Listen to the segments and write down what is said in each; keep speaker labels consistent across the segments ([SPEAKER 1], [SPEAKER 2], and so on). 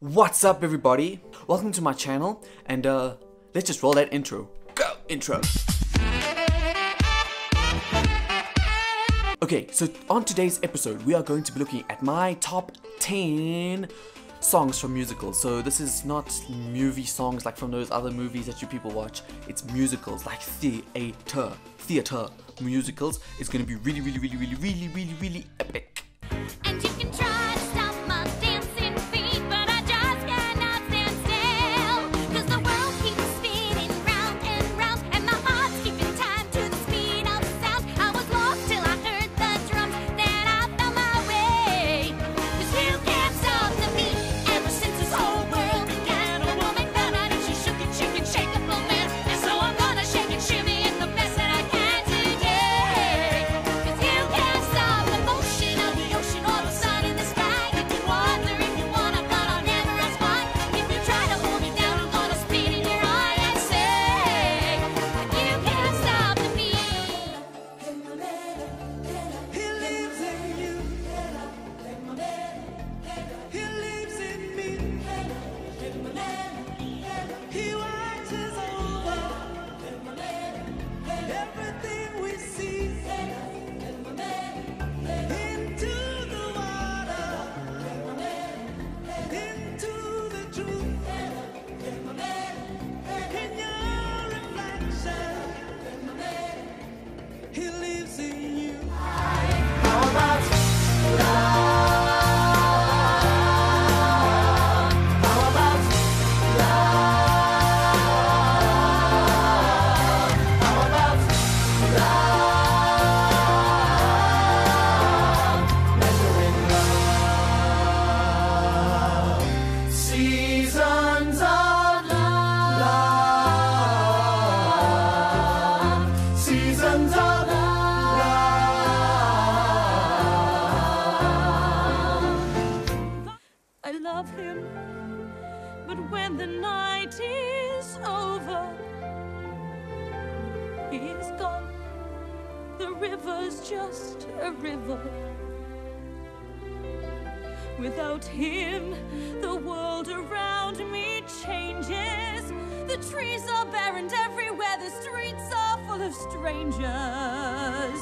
[SPEAKER 1] What's up, everybody? Welcome to my channel, and let's just roll that intro. Go! Intro! Okay, so on today's episode, we are going to be looking at my top 10 songs from musicals. So this is not movie songs like from those other movies that you people watch. It's musicals, like theater musicals. It's gonna be really epic.
[SPEAKER 2] And you can try to stop my dancing feet, but I just cannot stand still. 'Cause the world keeps spinning round and round, and my heart's keeping time to the speed of sound. I was lost till I heard the drums, then I found my way. 'Cause you can't stop the beat. Ever since this whole world began, a woman found out if she shook it, she could shake up a man. And so I'm gonna shake and shimmy it the best that I can today. 'Cause you can't stop the motion of the ocean or the sun in the sky. If you wonder if you wanna, but I'll never ask why. If you try to hold me down, I'm gonna spit in your eye and say, you can't stop the beat.
[SPEAKER 3] He lives in you. He lives in me. He watches over everything we see. Into the water, into the truth. In your reflection, he lives in you. How about seasons of love, seasons of love.
[SPEAKER 4] I love him, but when the night is over, he's gone. The river's just a river. Without him, the world around me changes. The trees are barren everywhere, the streets are full of strangers.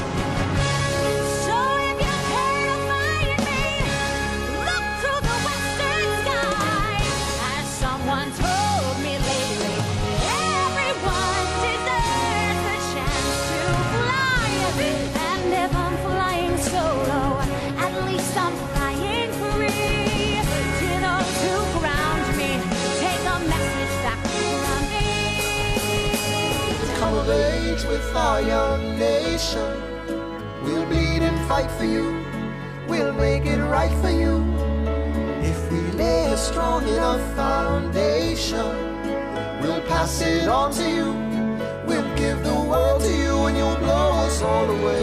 [SPEAKER 4] So if you care to find me, look to the western sky. As someone told me lately, everyone deserves a chance to fly. And if I'm flying solo, at least I'm flying free. To those who ground me, take a message back from me.
[SPEAKER 5] Come of age with our young nation. We'll bleed and fight for you. We'll make it right for you. If we lay a strong enough foundation, we'll pass it on to you. We'll give the world to you, and you'll blow us all away.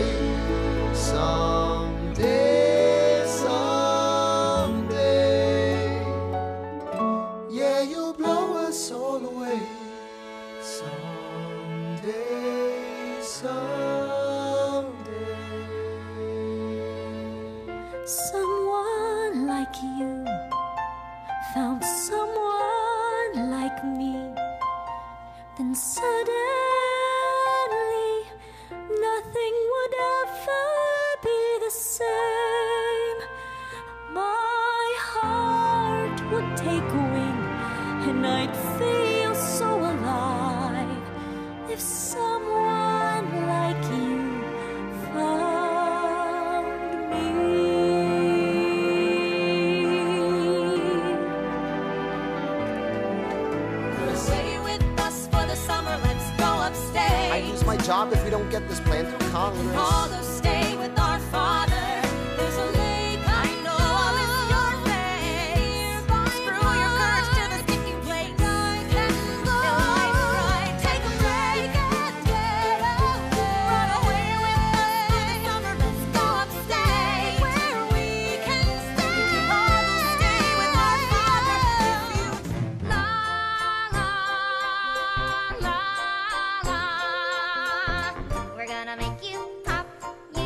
[SPEAKER 5] Someday, someday. Yeah, you'll blow us all away. Someday, someday.
[SPEAKER 4] Someone like you found someone like me. Then suddenly nothing would ever be the same. My heart would take wing and I'd feel so alive if someone like you found me.
[SPEAKER 2] Stay with us for the summer, let's go upstate.
[SPEAKER 5] I lose my job if we don't get this plan through Congress.
[SPEAKER 2] Although stay with our father, there's a lake I know. I'll miss your face. Screw your courage to the sticking place. Life's right, take a break and get away. Run away with us for the summer, let's go upstate, where we can stay. Although stay with our father, la la la la. We're gonna make you pop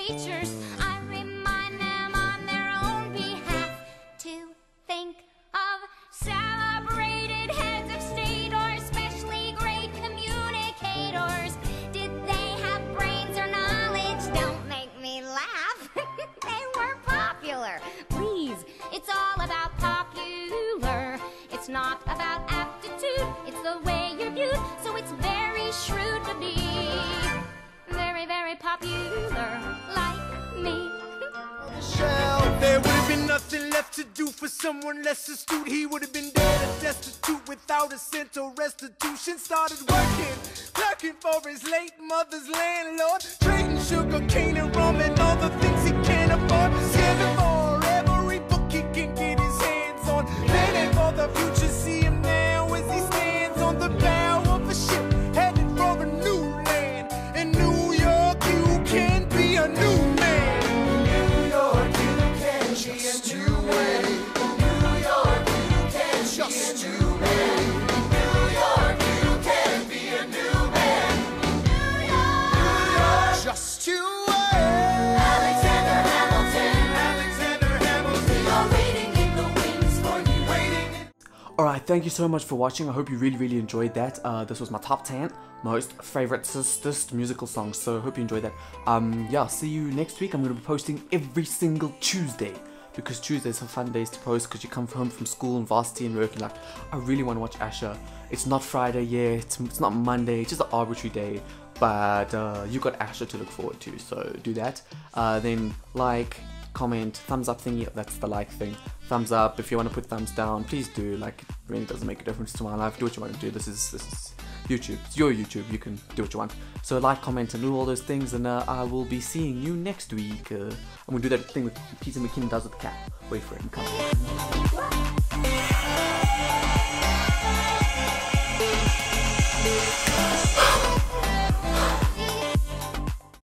[SPEAKER 2] teachers. I remind them on their own behalf to think of celebrated heads of state or especially great communicators. Did they have brains or knowledge? Don't make me laugh. They were popular. Please, it's all about popular. It's not about aptitude. It's the way you're viewed. So it's very shrewd to be very, very popular like me.
[SPEAKER 3] There would have been nothing left to do for someone less astute. He would have been dead and destitute without a cent or restitution. Started working, clerking for his late mother's landlord, trading sugar cane and rum and all the things he can't afford. Scamming for every book he can get his hands on. Planning for the future, see him now as he stands on the bow of a ship headed for a new land. In New York, you can be a new man.
[SPEAKER 1] Alright, thank you so much for watching. I hope you really enjoyed that. This was my top 10 most favoriteest musical songs, so I hope you enjoyed that. Yeah, see you next week. I'm going to be posting every single Tuesday, because Tuesdays are fun days to post because you come home from school and varsity and work and like, I really want to watch Asher. It's not Friday yet, it's not Monday, it's just an arbitrary day, but you got Asher to look forward to, so do that. Then like, comment, thumbs up thingy, that's the like thing. Thumbs up. If you want to put thumbs down, please do. Like, it really doesn't make a difference to my life. Do what you want to do. This is YouTube. It's your YouTube. You can do what you want. So like, comment, and do all those things, and I will be seeing you next week. I'm gonna do that thing with Peter McKinnon does with the cat. Wait for it and come.